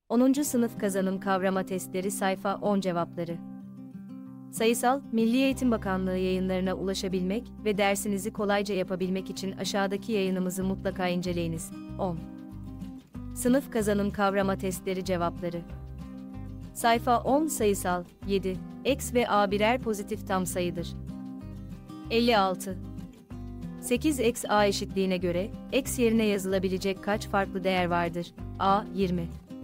10. Sınıf Kazanım Kavrama Testleri Sayfa 10 Cevapları. Sayısal, Milli Eğitim Bakanlığı yayınlarına ulaşabilmek ve dersinizi kolayca yapabilmek için aşağıdaki yayınımızı mutlaka inceleyiniz. 10. Sınıf Kazanım Kavrama Testleri Cevapları. Sayfa 10 Sayısal, 7, X ve A birer pozitif tam sayıdır. 56. 8x A eşitliğine göre, x yerine yazılabilecek kaç farklı değer vardır? A. 20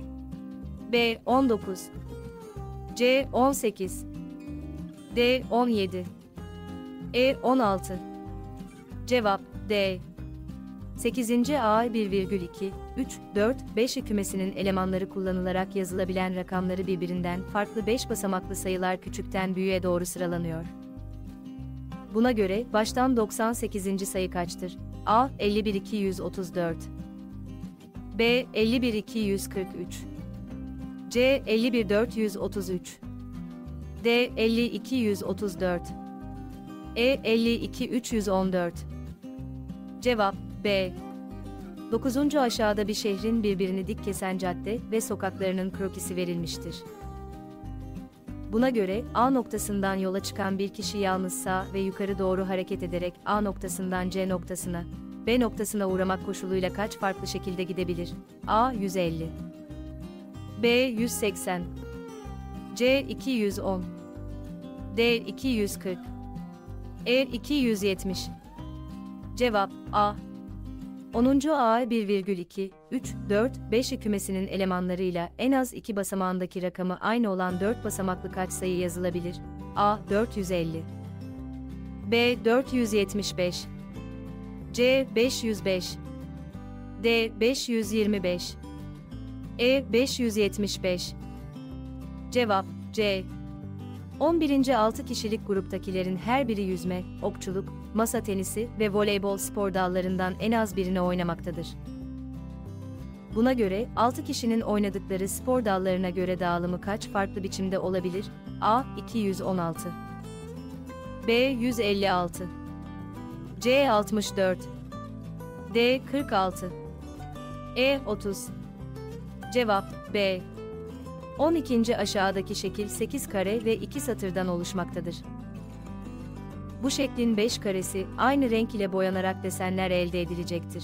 B. 19 C. 18 D. 17 E. 16 Cevap D. 8. A 1,2, 3, 4, 5 kümesinin elemanları kullanılarak yazılabilen rakamları birbirinden farklı 5 basamaklı sayılar küçükten büyüğe doğru sıralanıyor. Buna göre baştan 98. sayı kaçtır? A. 51.234 B. 51.243 C. 51.433 D. 52.134 E. 52.314 Cevap B. 9. Aşağıda bir şehrin birbirini dik kesen cadde ve sokaklarının krokisi verilmiştir. Buna göre, A noktasından yola çıkan bir kişi yalnız sağ ve yukarı doğru hareket ederek A noktasından C noktasına, B noktasına uğramak koşuluyla kaç farklı şekilde gidebilir? A. 150 B. 180 C. 210 D. 240 E. 270 Cevap A. 10. A 1,2, 3, 4, 5 kümesinin elemanlarıyla en az 2 basamağındaki rakamı aynı olan 4 basamaklı kaç sayı yazılabilir? A. 450 B. 475 C. 505 D. 525 E. 575 Cevap C. 11. 6 kişilik gruptakilerin her biri yüzme, okçuluk, masa tenisi ve voleybol spor dallarından en az birini oynamaktadır. Buna göre 6 kişinin oynadıkları spor dallarına göre dağılımı kaç farklı biçimde olabilir? A. 216 B. 156 C. 64 D. 46 E. 30 Cevap B. 12. Aşağıdaki şekil 8 kare ve 2 satırdan oluşmaktadır. Bu şeklin 5 karesi aynı renk ile boyanarak desenler elde edilecektir.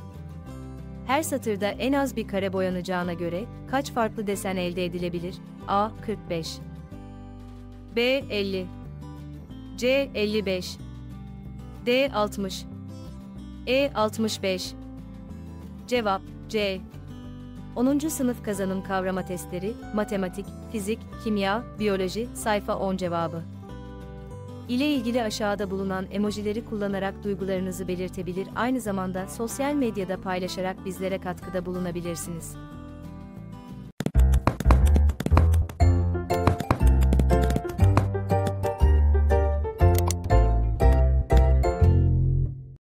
Her satırda en az bir kare boyanacağına göre kaç farklı desen elde edilebilir? A. 45 B. 50 C. 55 D. 60 E. 65 Cevap C. 10. Sınıf Kazanım Kavrama Testleri, Matematik, Fizik, Kimya, Biyoloji, Sayfa 10 Cevabı ile ilgili aşağıda bulunan emojileri kullanarak duygularınızı belirtebilir, aynı zamanda sosyal medyada paylaşarak bizlere katkıda bulunabilirsiniz.